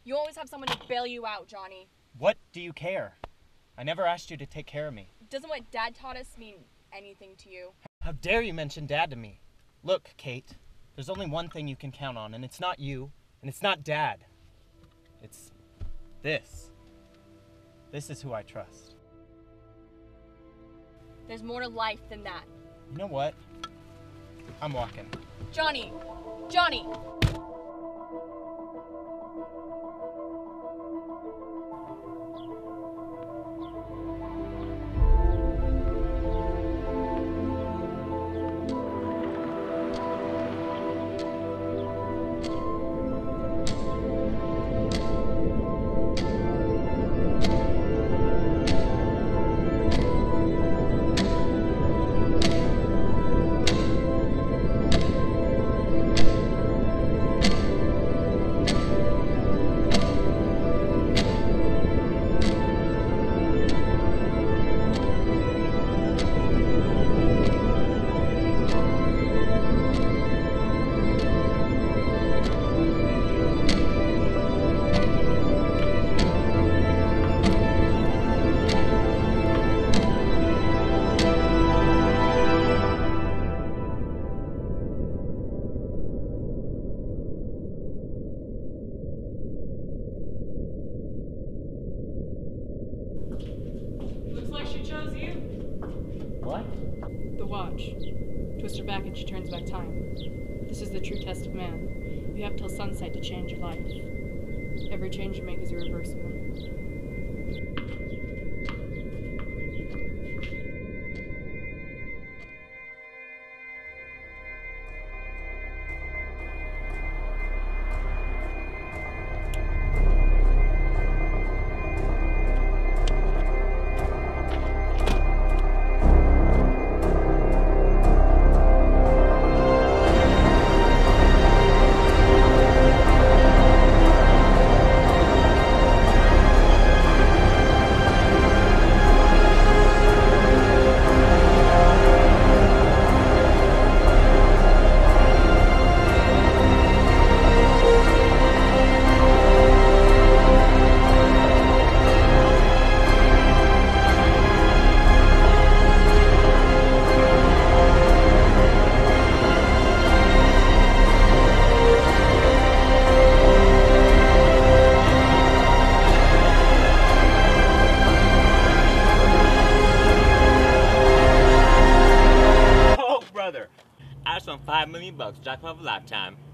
You always have someone to bail you out, Johnny. What do you care? I never asked you to take care of me. Doesn't what Dad taught us mean anything to you? How dare you mention Dad to me? Look, Kate, there's only one thing you can count on, and it's not you, and it's not Dad. It's this. This is who I trust. There's more to life than that. You know what? I'm walking. Johnny! Johnny! Looks like she chose you. What? The watch. Twist her back and she turns back time. This is the true test of man. You have till sunset to change your life. Every change you make is irreversible. I just won $5 million, jackpot of a lifetime.